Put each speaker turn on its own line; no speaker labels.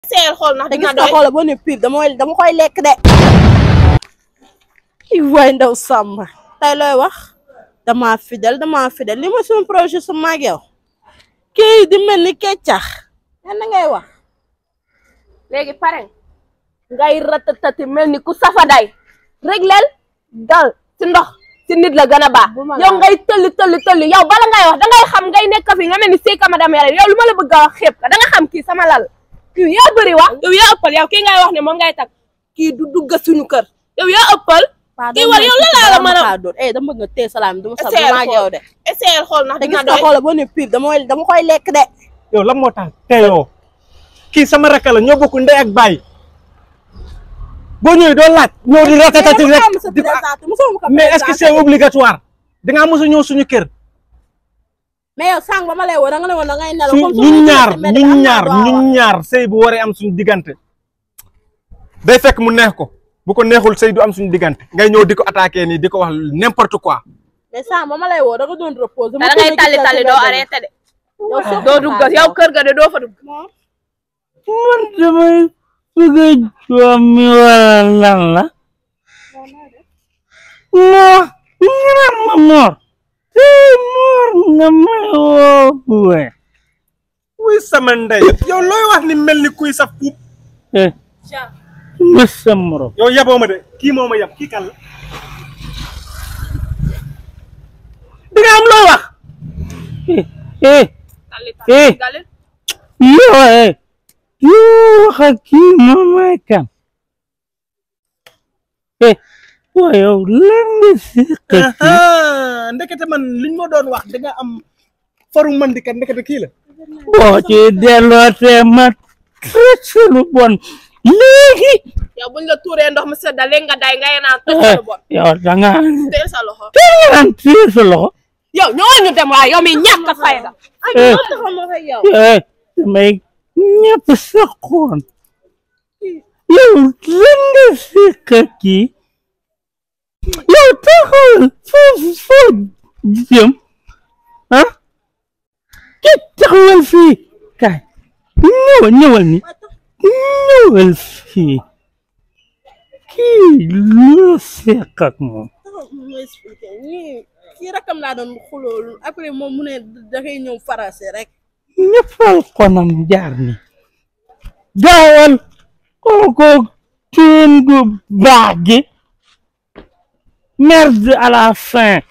seel xool ndax dina
doy xool ba ne pire dama koy lekk de. waay ndaw Samba tey looy wax dama fidèle li ma suñu projet su maag yow kii di mel ni keccax na ngay wax
léegi pare ngay ratatati mel ni ku safaday rek leel dal ci ndox ci nit la gën a baax yow ngay tëlli yow bala ngay wax dangay xam ngay nekk fi nga mel ni Seyka madame Yàlla yow lu ma la bëgg a wax xeeb ka danga xam kii sama lal yow yaa bëri wax yow yaa ëppal yow kii ngay wax ne moom ngay tag kii du dugg suñu kër yow yaa ëppal kii war yow la la mën a
dama bëgg nga téye salaam dama sa maag yow de
essayel xool ndax dina doy
xool ba ne pire dama koy lekk de
yow lan moo tax teeyoo kii sama rakk la ñoo bokk ndey ak baay boo ñëwee doo laaj ñëw di ratatati rek mais est-ce que c'est obligatoire dangaa mos a ñëw suñu kër
mais yow sànq ba ma lay woo da nga ne woon da ngay nelaw
ñun ñaar sëy bu waree am suñu diggante day fekk mu neex ko bu ko neexul sëy du am suñu diggante ngay ñëw di ko attaqué nii di ko wax n'importe quoi
mais sànq ba ma lay woo da nga doon reposer
da ngay tali doo arrêté de doo dugg yow kër ga de doo fa dugg
man damay bëgg a jommi wala lan la Mor Mor nga may woo
wuy sama ndey yow looy wax ni mel ni kuy saf puub
ma sa morom
yow yaboo ma de kii moo ma yab kii kan la di nga am loo wax
yow wax ak kii moom may kan waaw yow lan nga si
ndekete man liñ ma doon wax da nga am faru mandikat ndekete kii la
boo ci dellootee ma tëj lu bon léegi
yow buñ la tuuree ndox mu sedda léegi nga day ngay naan tëj lu bon
yow da nga
teel sa loxo
teel sa loxo
yow ñoo ñu dem waaye yow mi ñàkk a fayda
damay ñëpp sa xoon yow lan nga fekk kii yow taxawal foo jëm ki taxawal fii kay ñëwal ni ñëwal fii kii lu fekk ak moom
kii rakam laa doon xuloolu après moom mu ne dafay ñëw farase rek
ñëppal konam jaar ni gaawal kooko teen gu baax gi merde à la fin